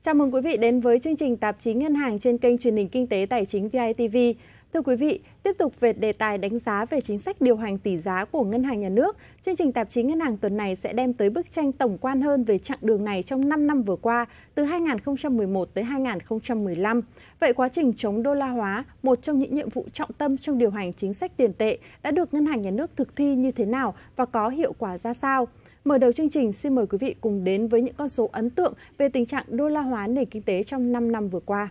Chào mừng quý vị đến với chương trình Tạp chí Ngân hàng trên kênh truyền hình Kinh tế Tài chính VITV. Thưa quý vị, tiếp tục về đề tài đánh giá về chính sách điều hành tỷ giá của Ngân hàng Nhà nước, chương trình Tạp chí Ngân hàng tuần này sẽ đem tới bức tranh tổng quan hơn về chặng đường này trong 5 năm vừa qua, từ 2011 tới 2015. Vậy quá trình chống đô la hóa, một trong những nhiệm vụ trọng tâm trong điều hành chính sách tiền tệ, đã được Ngân hàng Nhà nước thực thi như thế nào và có hiệu quả ra sao? Mở đầu chương trình, xin mời quý vị cùng đến với những con số ấn tượng về tình trạng đô la hóa nền kinh tế trong 5 năm vừa qua.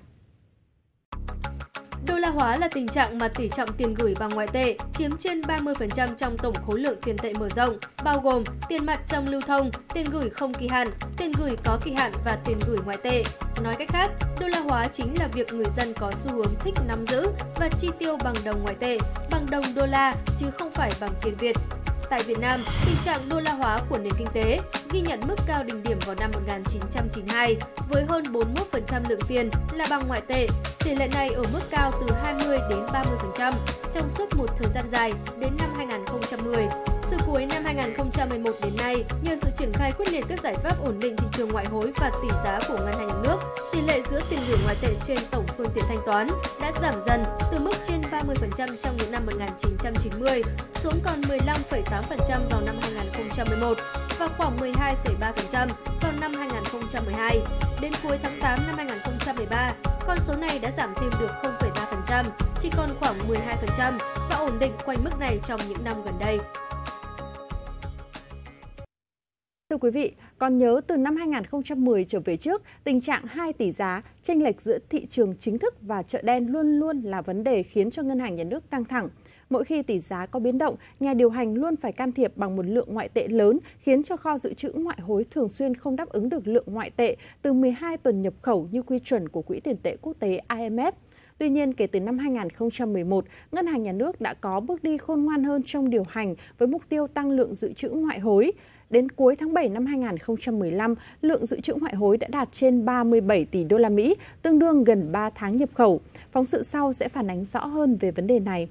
Đô la hóa là tình trạng mà tỷ trọng tiền gửi bằng ngoại tệ chiếm trên 30% trong tổng khối lượng tiền tệ mở rộng, bao gồm tiền mặt trong lưu thông, tiền gửi không kỳ hạn, tiền gửi có kỳ hạn và tiền gửi ngoại tệ. Nói cách khác, đô la hóa chính là việc người dân có xu hướng thích nắm giữ và chi tiêu bằng đồng ngoại tệ, bằng đồng đô la chứ không phải bằng tiền Việt. Tại Việt Nam, tình trạng đô la hóa của nền kinh tế ghi nhận mức cao đỉnh điểm vào năm 1992 với hơn 41% lượng tiền là bằng ngoại tệ. Tỷ lệ này ở mức cao từ 20 đến 30% trong suốt một thời gian dài đến năm 2010. Từ cuối năm 2011 đến nay, nhờ sự triển khai quyết liệt các giải pháp ổn định thị trường ngoại hối và tỷ giá của Ngân hàng Nhà nước, tỷ lệ giữa tiền gửi ngoại tệ trên tổng phương tiện thanh toán đã giảm dần từ mức trên 30% trong những năm 1990 xuống còn 15,8% vào năm 2011 và khoảng 12,3% vào năm 2012. Đến cuối tháng 8 năm 2013, con số này đã giảm thêm được 0,3%, chỉ còn khoảng 12% và ổn định quanh mức này trong những năm gần đây. Thưa quý vị, còn nhớ từ năm 2010 trở về trước, tình trạng hai tỷ giá, chênh lệch giữa thị trường chính thức và chợ đen luôn luôn là vấn đề khiến cho Ngân hàng Nhà nước căng thẳng. Mỗi khi tỷ giá có biến động, nhà điều hành luôn phải can thiệp bằng một lượng ngoại tệ lớn, khiến cho kho dự trữ ngoại hối thường xuyên không đáp ứng được lượng ngoại tệ từ 12 tuần nhập khẩu như quy chuẩn của Quỹ tiền tệ quốc tế IMF. Tuy nhiên, kể từ năm 2011, Ngân hàng Nhà nước đã có bước đi khôn ngoan hơn trong điều hành với mục tiêu tăng lượng dự trữ ngoại hối. Đến cuối tháng 7 năm 2015, lượng dự trữ ngoại hối đã đạt trên 37 tỷ đô la Mỹ, tương đương gần 3 tháng nhập khẩu. Phóng sự sau sẽ phản ánh rõ hơn về vấn đề này.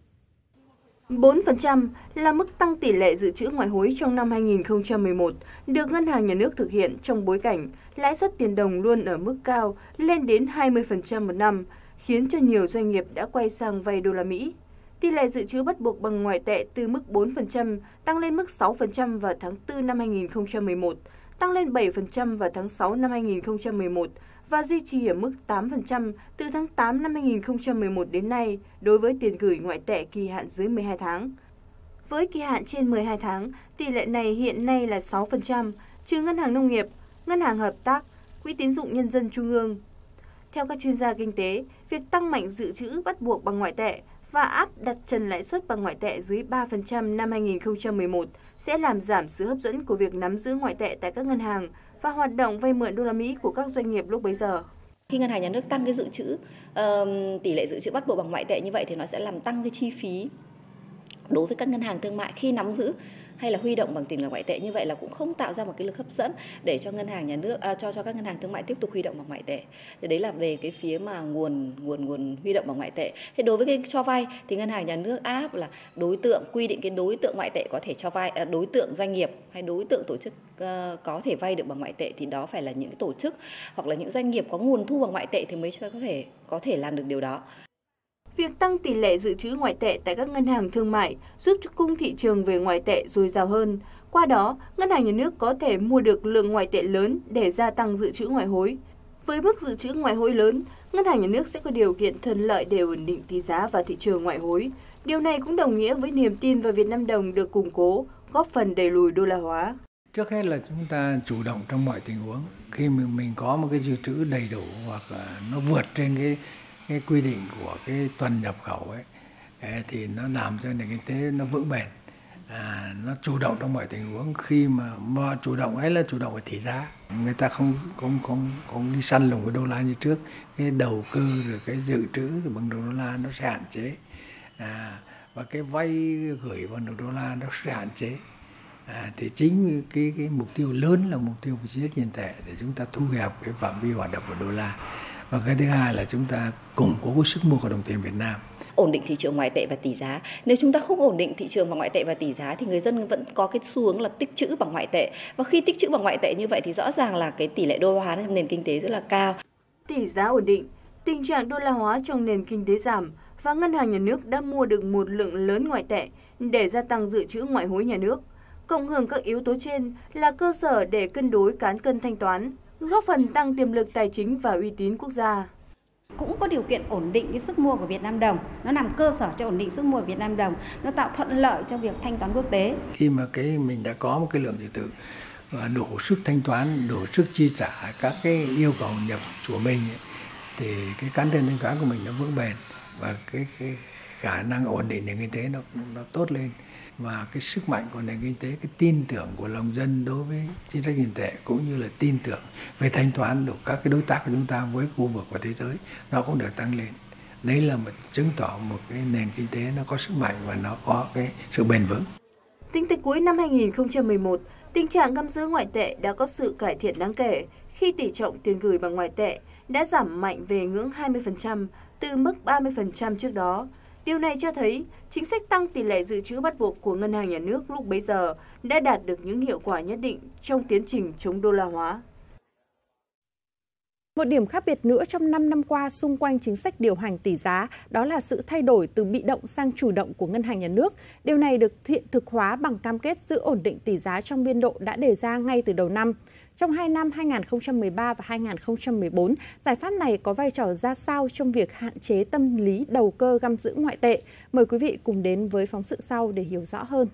4% là mức tăng tỷ lệ dự trữ ngoại hối trong năm 2011, được Ngân hàng Nhà nước thực hiện trong bối cảnh lãi suất tiền đồng luôn ở mức cao lên đến 20% một năm, khiến cho nhiều doanh nghiệp đã quay sang vay đô la Mỹ. Tỷ lệ dự trữ bắt buộc bằng ngoại tệ từ mức 4% tăng lên mức 6% vào tháng 4 năm 2011, tăng lên 7% vào tháng 6 năm 2011 và duy trì ở mức 8% từ tháng 8 năm 2011 đến nay đối với tiền gửi ngoại tệ kỳ hạn dưới 12 tháng. Với kỳ hạn trên 12 tháng, tỷ lệ này hiện nay là 6%, trừ Ngân hàng Nông nghiệp, Ngân hàng Hợp tác, Quỹ tín dụng Nhân dân Trung ương. Theo các chuyên gia kinh tế, việc tăng mạnh dự trữ bắt buộc bằng ngoại tệ và áp đặt trần lãi suất bằng ngoại tệ dưới 3% năm 2011 sẽ làm giảm sự hấp dẫn của việc nắm giữ ngoại tệ tại các ngân hàng và hoạt động vay mượn đô la Mỹ của các doanh nghiệp lúc bấy giờ. Khi Ngân hàng Nhà nước tăng cái dự trữ, tỷ lệ dự trữ bắt buộc bằng ngoại tệ như vậy thì nó sẽ làm tăng cái chi phí đối với các ngân hàng thương mại khi nắm giữ hay là huy động bằng tiền ngoại tệ. Như vậy là cũng không tạo ra một cái lực hấp dẫn để cho Ngân hàng Nhà nước cho các ngân hàng thương mại tiếp tục huy động bằng ngoại tệ. Thì đấy là về cái phía mà nguồn huy động bằng ngoại tệ. Thì đối với cái cho vay thì Ngân hàng Nhà nước áp là đối tượng, quy định cái đối tượng ngoại tệ có thể cho vay, đối tượng doanh nghiệp hay đối tượng tổ chức có thể vay được bằng ngoại tệ thì đó phải là những cái tổ chức hoặc là những doanh nghiệp có nguồn thu bằng ngoại tệ thì mới có thể làm được điều đó. Việc tăng tỷ lệ dự trữ ngoại tệ tại các ngân hàng thương mại giúp cho cung thị trường về ngoại tệ dồi dào hơn. Qua đó, Ngân hàng Nhà nước có thể mua được lượng ngoại tệ lớn để gia tăng dự trữ ngoại hối. Với mức dự trữ ngoại hối lớn, Ngân hàng Nhà nước sẽ có điều kiện thuận lợi để ổn định tỷ giá và thị trường ngoại hối. Điều này cũng đồng nghĩa với niềm tin vào Việt Nam đồng được củng cố, góp phần đẩy lùi đô la hóa. Trước hết là chúng ta chủ động trong mọi tình huống. Khi mình có một cái dự trữ đầy đủ hoặc là nó vượt trên cái quy định của cái tuần nhập khẩu ấy, thì nó làm cho nền kinh tế nó vững bền, nó chủ động trong mọi tình huống. Khi mà chủ động ấy là chủ động về tỷ giá, người ta không đi săn lùng cái đô la như trước, cái đầu cơ rồi cái dự trữ bằng đồng đô la nó sẽ hạn chế, và cái vay gửi bằng đồng đô la nó sẽ hạn chế. Thì chính cái mục tiêu lớn là mục tiêu của chính sách tiền tệ để chúng ta thu hẹp cái phạm vi hoạt động của đô la. Và cái thứ hai là chúng ta củng cố cái sức mua của đồng tiền Việt Nam. ổn định thị trường ngoại tệ và tỷ giá. Nếu chúng ta không ổn định thị trường bằng ngoại tệ và tỷ giá thì người dân vẫn có cái xu hướng là tích trữ bằng ngoại tệ. Và khi tích trữ bằng ngoại tệ như vậy thì rõ ràng là cái tỷ lệ đô la hóa trong nền kinh tế rất là cao. Tỷ giá ổn định, tình trạng đô la hóa trong nền kinh tế giảm và ngân hàng nhà nước đã mua được một lượng lớn ngoại tệ để gia tăng dự trữ ngoại hối nhà nước. Cộng hưởng các yếu tố trên là cơ sở để cân đối cán cân thanh toán, góp phần tăng tiềm lực tài chính và uy tín quốc gia. Cũng có điều kiện ổn định cái sức mua của Việt Nam đồng, nó làm cơ sở cho ổn định sức mua của Việt Nam đồng, nó tạo thuận lợi cho việc thanh toán quốc tế. Khi mà mình đã có một cái lượng dự trữ và đủ sức thanh toán, đủ sức chi trả các cái yêu cầu nhập của mình ấy, thì cái cán cân thanh toán của mình nó vững bền và cái khả năng ổn định nền kinh tế nó tốt lên, và cái sức mạnh của nền kinh tế, cái tin tưởng của lòng dân đối với chính sách tiền tệ cũng như là tin tưởng về thanh toán của các cái đối tác của chúng ta với khu vực và thế giới nó cũng được tăng lên. Đấy là một chứng tỏ một cái nền kinh tế nó có sức mạnh và nó có cái sự bền vững. Tính từ cuối năm 2011, tình trạng găm giữ ngoại tệ đã có sự cải thiện đáng kể khi tỷ trọng tiền gửi bằng ngoại tệ đã giảm mạnh về ngưỡng 20% từ mức 30% trước đó. Điều này cho thấy chính sách tăng tỷ lệ dự trữ bắt buộc của Ngân hàng Nhà nước lúc bấy giờ đã đạt được những hiệu quả nhất định trong tiến trình chống đô la hóa. Một điểm khác biệt nữa trong 5 năm qua xung quanh chính sách điều hành tỷ giá đó là sự thay đổi từ bị động sang chủ động của Ngân hàng Nhà nước. Điều này được hiện thực hóa bằng cam kết giữ ổn định tỷ giá trong biên độ đã đề ra ngay từ đầu năm. Trong 2 năm 2013 và 2014, giải pháp này có vai trò ra sao trong việc hạn chế tâm lý đầu cơ găm giữ ngoại tệ? Mời quý vị cùng đến với phóng sự sau để hiểu rõ hơn.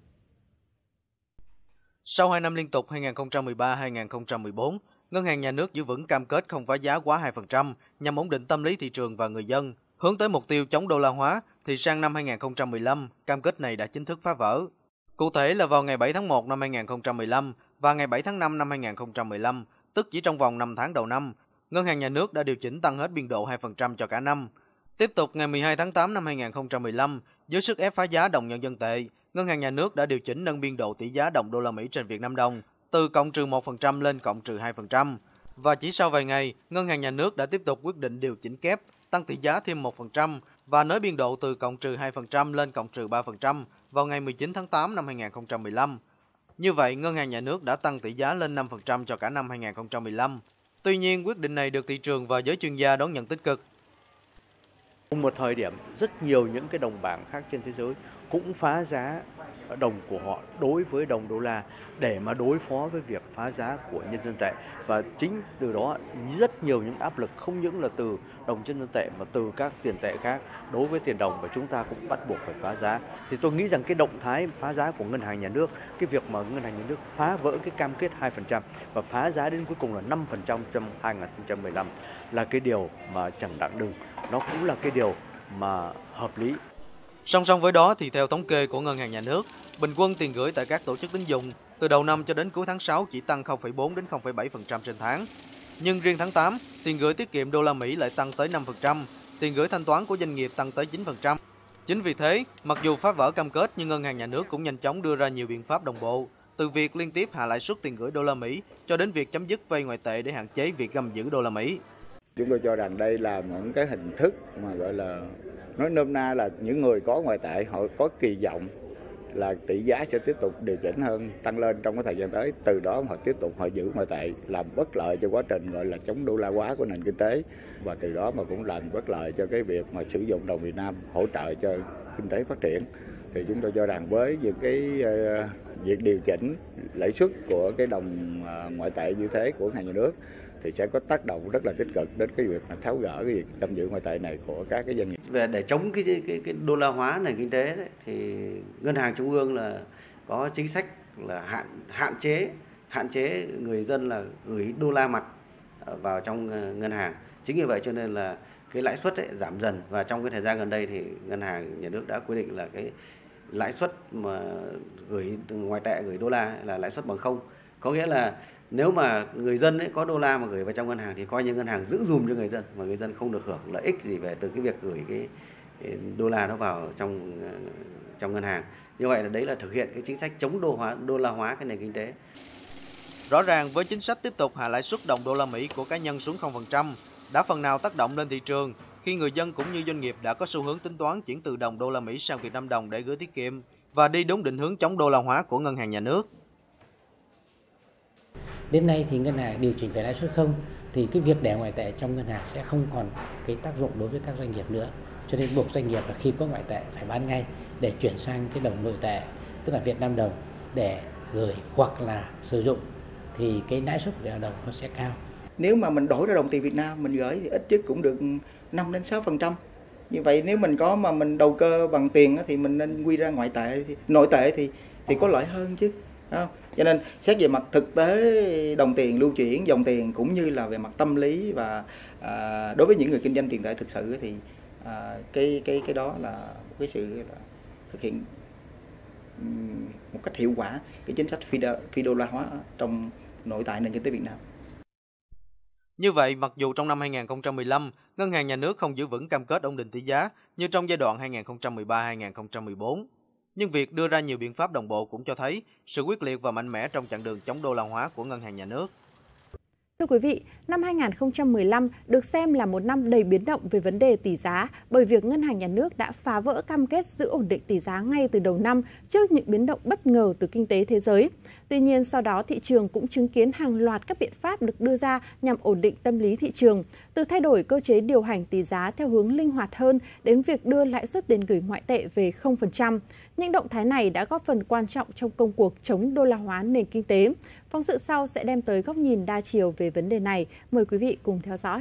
Sau 2 năm liên tục 2013-2014, Ngân hàng Nhà nước giữ vững cam kết không phá giá quá 2% nhằm ổn định tâm lý thị trường và người dân. Hướng tới mục tiêu chống đô la hóa thì sang năm 2015, cam kết này đã chính thức phá vỡ. Cụ thể là vào ngày 7 tháng 1 năm 2015 và ngày 7 tháng 5 năm 2015, tức chỉ trong vòng 5 tháng đầu năm, Ngân hàng Nhà nước đã điều chỉnh tăng hết biên độ 2% cho cả năm. Tiếp tục ngày 12 tháng 8 năm 2015, dưới sức ép phá giá đồng nhân dân tệ, Ngân hàng Nhà nước đã điều chỉnh nâng biên độ tỷ giá đồng đô la Mỹ trên Việt Nam đồng từ cộng trừ 1% lên cộng trừ 2%. Và chỉ sau vài ngày, Ngân hàng Nhà nước đã tiếp tục quyết định điều chỉnh kép, tăng tỷ giá thêm 1% và nới biên độ từ cộng trừ 2% lên cộng trừ 3% vào ngày 19 tháng 8 năm 2015. Như vậy, Ngân hàng Nhà nước đã tăng tỷ giá lên 5% cho cả năm 2015. Tuy nhiên, quyết định này được thị trường và giới chuyên gia đón nhận tích cực. Một thời điểm rất nhiều những cái đồng bảng khác trên thế giới cũng phá giá đồng của họ đối với đồng đô la để mà đối phó với việc phá giá của nhân dân tệ, và chính từ đó rất nhiều những áp lực không những là từ đồng nhân dân tệ mà từ các tiền tệ khác đối với tiền đồng, và chúng ta cũng bắt buộc phải phá giá. Thì tôi nghĩ rằng cái động thái phá giá của Ngân hàng Nhà nước, cái việc mà Ngân hàng Nhà nước phá vỡ cái cam kết 2% và phá giá đến cuối cùng là 5% trong 2015 là cái điều mà chẳng đặng đừng, nó cũng là cái điều mà hợp lý. Song song với đó thì theo thống kê của Ngân hàng Nhà nước, bình quân tiền gửi tại các tổ chức tín dụng từ đầu năm cho đến cuối tháng 6 chỉ tăng 0,4 đến 0,7% trên tháng. Nhưng riêng tháng 8, tiền gửi tiết kiệm đô la Mỹ lại tăng tới 5%, tiền gửi thanh toán của doanh nghiệp tăng tới 9%. Chính vì thế, mặc dù phá vỡ cam kết nhưng Ngân hàng Nhà nước cũng nhanh chóng đưa ra nhiều biện pháp đồng bộ, từ việc liên tiếp hạ lãi suất tiền gửi đô la Mỹ cho đến việc chấm dứt vay ngoại tệ để hạn chế việc găm giữ đô la Mỹ. Chúng tôi cho rằng đây là những cái hình thức mà gọi là nói nôm na là những người có ngoại tệ họ có kỳ vọng là tỷ giá sẽ tiếp tục điều chỉnh hơn, tăng lên trong cái thời gian tới, từ đó họ tiếp tục họ giữ ngoại tệ, làm bất lợi cho quá trình gọi là chống đô la hóa của nền kinh tế, và từ đó mà cũng làm bất lợi cho cái việc mà sử dụng đồng Việt Nam hỗ trợ cho kinh tế phát triển. Thì chúng tôi cho rằng với những cái việc điều chỉnh lãi suất của cái đồng ngoại tệ như thế của Ngân hàng Nhà nước thì sẽ có tác động rất là tích cực đến cái việc mà tháo gỡ cái việc găm giữ ngoại tệ này của các cái doanh nghiệp. Về để chống cái đô la hóa nền kinh tế đấy, thì Ngân hàng Trung ương là có chính sách là hạn chế người dân là gửi đô la mặt vào trong ngân hàng. Chính vì vậy cho nên là cái lãi suất ấy giảm dần, và trong cái thời gian gần đây thì Ngân hàng Nhà nước đã quyết định là cái lãi suất mà gửi ngoại tệ, gửi đô la là lãi suất bằng không. Có nghĩa là nếu mà người dân ấy có đô la mà gửi vào trong ngân hàng thì coi như ngân hàng giữ dùm cho người dân, mà người dân không được hưởng lợi ích gì về từ cái việc gửi cái đô la nó vào trong ngân hàng. Như vậy là đấy là thực hiện cái chính sách chống đô la hóa cái nền kinh tế. Rõ ràng với chính sách tiếp tục hạ lãi suất đồng đô la Mỹ của cá nhân xuống 0% đã phần nào tác động lên thị trường, khi người dân cũng như doanh nghiệp đã có xu hướng tính toán chuyển từ đồng đô la Mỹ sang Việt Nam đồng để gửi tiết kiệm và đi đúng định hướng chống đô la hóa của Ngân hàng Nhà nước. Đến nay thì ngân hàng điều chỉnh về lãi suất không thì cái việc để ngoại tệ trong ngân hàng sẽ không còn cái tác dụng đối với các doanh nghiệp nữa. Cho nên buộc doanh nghiệp là khi có ngoại tệ phải bán ngay để chuyển sang cái đồng nội tệ, tức là Việt Nam đồng để gửi hoặc là sử dụng thì cái lãi suất về đồng nó sẽ cao. Nếu mà mình đổi ra đồng tiền Việt Nam mình gửi thì ít nhất cũng được 5 đến 6%. Như vậy nếu mình có mà mình đầu cơ bằng tiền thì mình nên quy ra ngoại tệ, nội tệ thì có lợi hơn chứ. Không? Cho nên xét về mặt thực tế đồng tiền lưu chuyển, dòng tiền cũng như là về mặt tâm lý và đối với những người kinh doanh tiền tệ thực sự thì cái đó là cái sự là thực hiện một cách hiệu quả cái chính sách phi đô la hóa trong nội tại nền kinh tế Việt Nam. Như vậy, mặc dù trong năm 2015, Ngân hàng Nhà nước không giữ vững cam kết ổn định tỷ giá như trong giai đoạn 2013-2014, nhưng việc đưa ra nhiều biện pháp đồng bộ cũng cho thấy sự quyết liệt và mạnh mẽ trong chặng đường chống đô la hóa của Ngân hàng Nhà nước. Thưa quý vị, năm 2015 được xem là một năm đầy biến động về vấn đề tỷ giá bởi việc Ngân hàng Nhà nước đã phá vỡ cam kết giữ ổn định tỷ giá ngay từ đầu năm trước những biến động bất ngờ từ kinh tế thế giới. Tuy nhiên, sau đó thị trường cũng chứng kiến hàng loạt các biện pháp được đưa ra nhằm ổn định tâm lý thị trường, từ thay đổi cơ chế điều hành tỷ giá theo hướng linh hoạt hơn đến việc đưa lãi suất tiền gửi ngoại tệ về 0%. Những động thái này đã góp phần quan trọng trong công cuộc chống đô la hóa nền kinh tế. Phóng sự sau sẽ đem tới góc nhìn đa chiều về vấn đề này. Mời quý vị cùng theo dõi.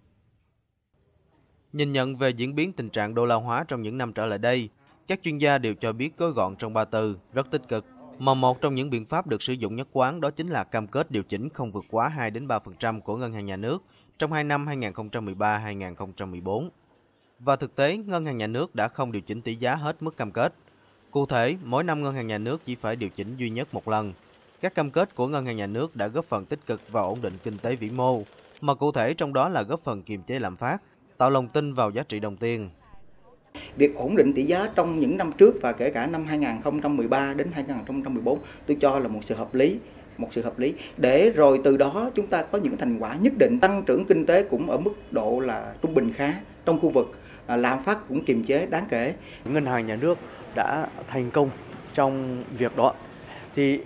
Nhìn nhận về diễn biến tình trạng đô la hóa trong những năm trở lại đây, các chuyên gia đều cho biết gói gọn trong 3 từ, rất tích cực. Mà một trong những biện pháp được sử dụng nhất quán đó chính là cam kết điều chỉnh không vượt quá 2 đến 3% của Ngân hàng Nhà nước trong 2 năm 2013-2014. Và thực tế, Ngân hàng Nhà nước đã không điều chỉnh tỷ giá hết mức cam kết. Cụ thể, mỗi năm Ngân hàng Nhà nước chỉ phải điều chỉnh duy nhất một lần. Các cam kết của Ngân hàng Nhà nước đã góp phần tích cực vào ổn định kinh tế vĩ mô, mà cụ thể trong đó là góp phần kiềm chế lạm phát, tạo lòng tin vào giá trị đồng tiền. Việc ổn định tỷ giá trong những năm trước và kể cả năm 2013 đến 2014 tôi cho là một sự hợp lý để rồi từ đó chúng ta có những thành quả nhất định. Tăng trưởng kinh tế cũng ở mức độ là trung bình khá trong khu vực, lạm phát cũng kiềm chế đáng kể. Ngân hàng Nhà nước đã thành công trong việc đó. Thì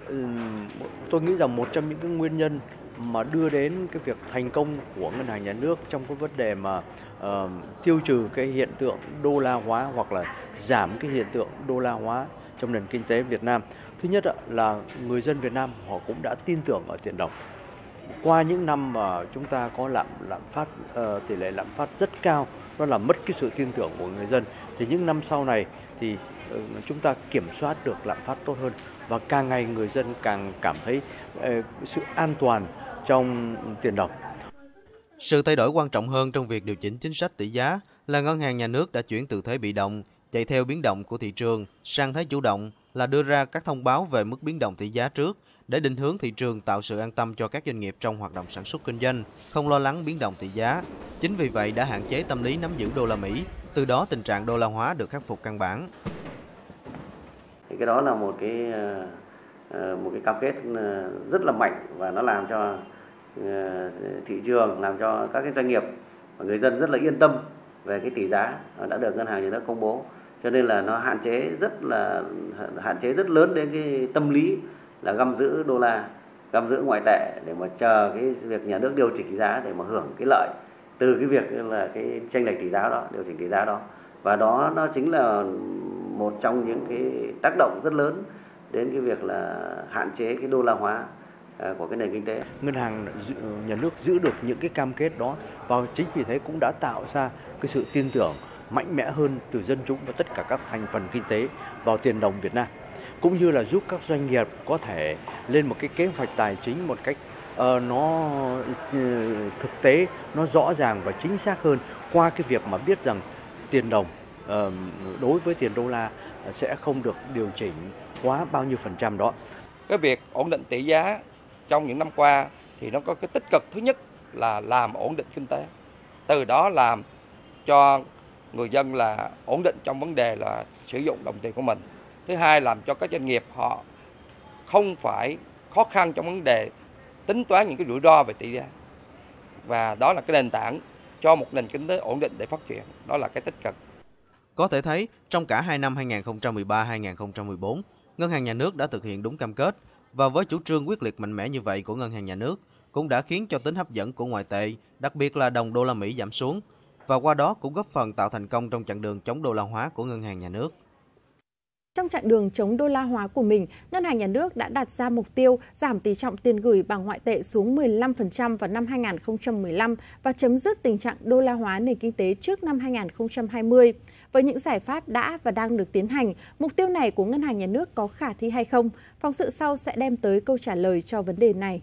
tôi nghĩ rằng một trong những cái nguyên nhân mà đưa đến cái việc thành công của Ngân hàng Nhà nước trong cái vấn đề mà tiêu trừ cái hiện tượng đô la hóa hoặc là giảm cái hiện tượng đô la hóa trong nền kinh tế Việt Nam. Thứ nhất là người dân Việt Nam họ cũng đã tin tưởng ở tiền đồng. Qua những năm mà chúng ta có lạm phát, tỷ lệ lạm phát rất cao, nó làm mất cái sự tin tưởng của người dân. Thì những năm sau này thì chúng ta kiểm soát được lạm phát tốt hơn và càng ngày người dân càng cảm thấy sự an toàn trong tiền đồng. Sự thay đổi quan trọng hơn trong việc điều chỉnh chính sách tỷ giá là Ngân hàng Nhà nước đã chuyển từ thế bị động, chạy theo biến động của thị trường, sang thế chủ động là đưa ra các thông báo về mức biến động tỷ giá trước để định hướng thị trường, tạo sự an tâm cho các doanh nghiệp trong hoạt động sản xuất kinh doanh, không lo lắng biến động tỷ giá. Chính vì vậy đã hạn chế tâm lý nắm giữ đô la Mỹ, từ đó tình trạng đô la hóa được khắc phục căn bản. Cái đó là một cái cam kết rất là mạnh và nó làm cho thị trường, làm cho các cái doanh nghiệp và người dân rất là yên tâm về cái tỷ giá đã được Ngân hàng Nhà nước công bố. Cho nên là nó hạn chế rất lớn đến cái tâm lý là găm giữ đô la, găm giữ ngoại tệ để mà chờ cái việc nhà nước điều chỉnh tỷ giá để mà hưởng cái lợi từ cái việc là cái chênh lệch tỷ giá đó, điều chỉnh tỷ giá đó. Và đó nó chính là một trong những cái tác động rất lớn đến cái việc là hạn chế cái đô la hóa của cái nền kinh tế. Ngân hàng Nhà nước giữ được những cái cam kết đó và chính vì thế cũng đã tạo ra cái sự tin tưởng mạnh mẽ hơn từ dân chúng và tất cả các thành phần kinh tế vào tiền đồng Việt Nam, cũng như là giúp các doanh nghiệp có thể lên một cái kế hoạch tài chính một cách nó thực tế, nó rõ ràng và chính xác hơn qua cái việc mà biết rằng tiền đồng đối với tiền đô la sẽ không được điều chỉnh quá bao nhiêu phần trăm đó. Cái việc ổn định tỷ giá trong những năm qua thì nó có cái tích cực, thứ nhất là làm ổn định kinh tế, từ đó làm cho người dân là ổn định trong vấn đề là sử dụng đồng tiền của mình. Thứ hai, làm cho các doanh nghiệp họ không phải khó khăn trong vấn đề tính toán những cái rủi ro về tỷ giá. Và đó là cái nền tảng cho một nền kinh tế ổn định để phát triển. Đó là cái tích cực. Có thể thấy, trong cả 2 năm 2013-2014, Ngân hàng Nhà nước đã thực hiện đúng cam kết, và với chủ trương quyết liệt mạnh mẽ như vậy của Ngân hàng Nhà nước cũng đã khiến cho tính hấp dẫn của ngoại tệ, đặc biệt là đồng đô la Mỹ giảm xuống, và qua đó cũng góp phần tạo thành công trong chặng đường chống đô la hóa của Ngân hàng Nhà nước. Trong chặng đường chống đô la hóa của mình, Ngân hàng Nhà nước đã đặt ra mục tiêu giảm tỷ trọng tiền gửi bằng ngoại tệ xuống 15% vào năm 2015 và chấm dứt tình trạng đô la hóa nền kinh tế trước năm 2020. Với những giải pháp đã và đang được tiến hành, mục tiêu này của Ngân hàng Nhà nước có khả thi hay không? Phóng sự sau sẽ đem tới câu trả lời cho vấn đề này.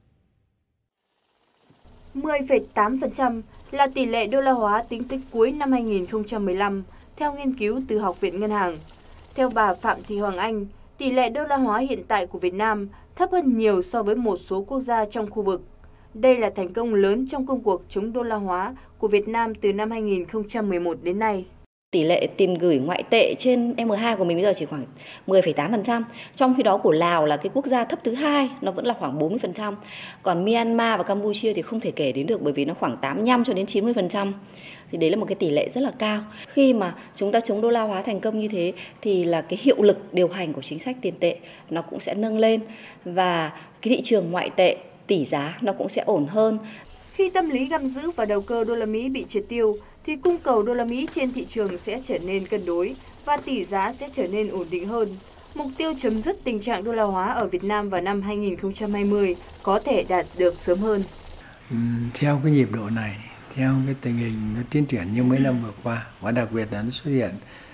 10,8% là tỷ lệ đô la hóa tính tới cuối năm 2015, theo nghiên cứu từ Học viện Ngân hàng. Theo bà Phạm Thị Hoàng Anh, tỷ lệ đô la hóa hiện tại của Việt Nam thấp hơn nhiều so với một số quốc gia trong khu vực. Đây là thành công lớn trong công cuộc chống đô la hóa của Việt Nam từ năm 2011 đến nay. Tỷ lệ tiền gửi ngoại tệ trên M2 của mình bây giờ chỉ khoảng 10,8%. Trong khi đó của Lào là cái quốc gia thấp thứ hai, nó vẫn là khoảng 40%. Còn Myanmar và Campuchia thì không thể kể đến được bởi vì nó khoảng 85 cho đến 90%. Thì đấy là một cái tỷ lệ rất là cao. Khi mà chúng ta chống đô la hóa thành công như thế thì là cái hiệu lực điều hành của chính sách tiền tệ nó cũng sẽ nâng lên, và cái thị trường ngoại tệ, tỷ giá nó cũng sẽ ổn hơn. Khi tâm lý găm giữ và đầu cơ đô la Mỹ bị triệt tiêu thì cung cầu đô la Mỹ trên thị trường sẽ trở nên cân đối và tỷ giá sẽ trở nên ổn định hơn. Mục tiêu chấm dứt tình trạng đô la hóa ở Việt Nam vào năm 2020 có thể đạt được sớm hơn. Theo cái nhịp độ này, theo cái tình hình nó tiến triển như mấy năm vừa qua, và đặc biệt là nó xuất hiện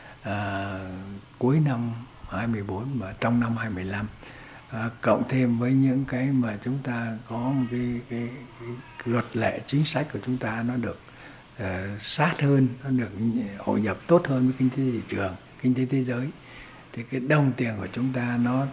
cuối năm 2014 và trong năm 2015, cộng thêm với những cái mà chúng ta có một cái luật lệ chính sách của chúng ta nó được sát hơn, nó được hội nhập tốt hơn với kinh tế thị trường, kinh tế thế giới, thì cái đồng tiền của chúng ta nó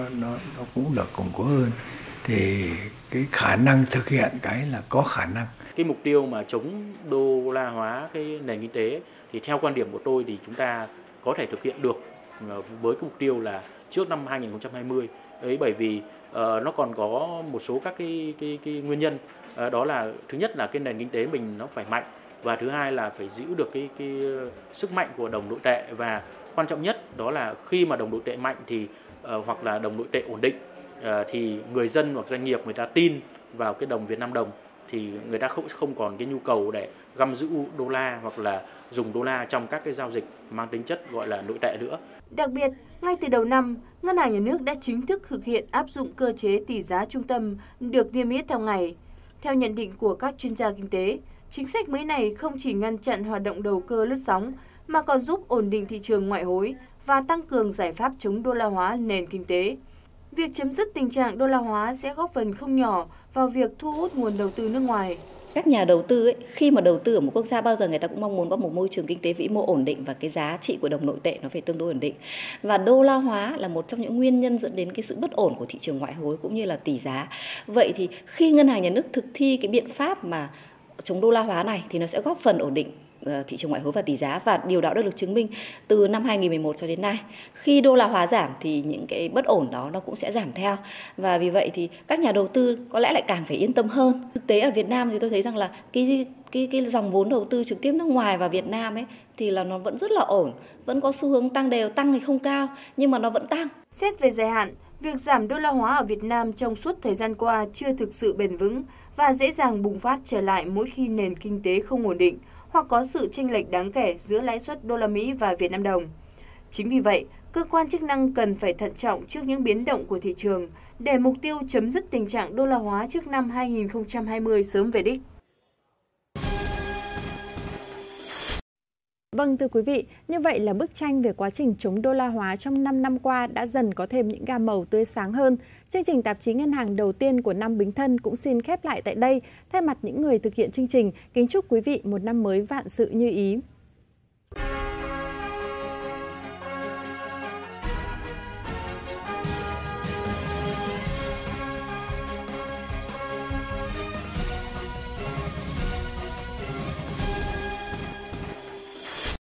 cũng được củng cố hơn, thì cái khả năng thực hiện cái là có khả năng. Cái mục tiêu mà chống đô la hóa cái nền kinh tế thì theo quan điểm của tôi thì chúng ta có thể thực hiện được với cái mục tiêu là trước năm 2020 ấy, bởi vì nó còn có một số các cái nguyên nhân. Đó là thứ nhất là cái nền kinh tế mình nó phải mạnh, và thứ hai là phải giữ được cái sức mạnh của đồng nội tệ, và quan trọng nhất đó là khi mà đồng nội tệ mạnh thì hoặc là đồng nội tệ ổn định thì người dân hoặc doanh nghiệp người ta tin vào cái đồng Việt Nam đồng, thì người ta không còn cái nhu cầu để găm giữ đô la hoặc là dùng đô la trong các cái giao dịch mang tính chất gọi là nội tệ nữa. Đặc biệt, ngay từ đầu năm, Ngân hàng Nhà nước đã chính thức thực hiện áp dụng cơ chế tỷ giá trung tâm được niêm yết theo ngày. Theo nhận định của các chuyên gia kinh tế, chính sách mới này không chỉ ngăn chặn hoạt động đầu cơ lướt sóng mà còn giúp ổn định thị trường ngoại hối và tăng cường giải pháp chống đô la hóa nền kinh tế. Việc chấm dứt tình trạng đô la hóa sẽ góp phần không nhỏ vào việc thu hút nguồn đầu tư nước ngoài. Các nhà đầu tư khi mà đầu tư ở một quốc gia bao giờ người ta cũng mong muốn có một môi trường kinh tế vĩ mô ổn định và cái giá trị của đồng nội tệ nó phải tương đối ổn định. Và đô la hóa là một trong những nguyên nhân dẫn đến cái sự bất ổn của thị trường ngoại hối cũng như là tỷ giá. Vậy thì khi Ngân hàng Nhà nước thực thi cái biện pháp mà chống đô la hóa này thì nó sẽ góp phần ổn định thị trường ngoại hối và tỷ giá, và điều đó đã được chứng minh từ năm 2011 cho đến nay. Khi đô la hóa giảm thì những cái bất ổn đó nó cũng sẽ giảm theo, và vì vậy thì các nhà đầu tư có lẽ lại càng phải yên tâm hơn. Thực tế ở Việt Nam thì tôi thấy rằng là cái dòng vốn đầu tư trực tiếp nước ngoài vào Việt Nam ấy thì là nó vẫn rất là ổn, vẫn có xu hướng tăng đều, tăng thì không cao nhưng mà nó vẫn tăng. Xét về dài hạn, việc giảm đô la hóa ở Việt Nam trong suốt thời gian qua chưa thực sự bền vững và dễ dàng bùng phát trở lại mỗi khi nền kinh tế không ổn định hoặc có sự chênh lệch đáng kể giữa lãi suất đô la Mỹ và Việt Nam đồng. Chính vì vậy, cơ quan chức năng cần phải thận trọng trước những biến động của thị trường để mục tiêu chấm dứt tình trạng đô la hóa trước năm 2020 sớm về đích. Vâng, thưa quý vị, như vậy là bức tranh về quá trình chống đô la hóa trong 5 năm qua đã dần có thêm những gam màu tươi sáng hơn. Chương trình tạp chí Ngân hàng đầu tiên của năm Bính Thân cũng xin khép lại tại đây. Thay mặt những người thực hiện chương trình, kính chúc quý vị một năm mới vạn sự như ý.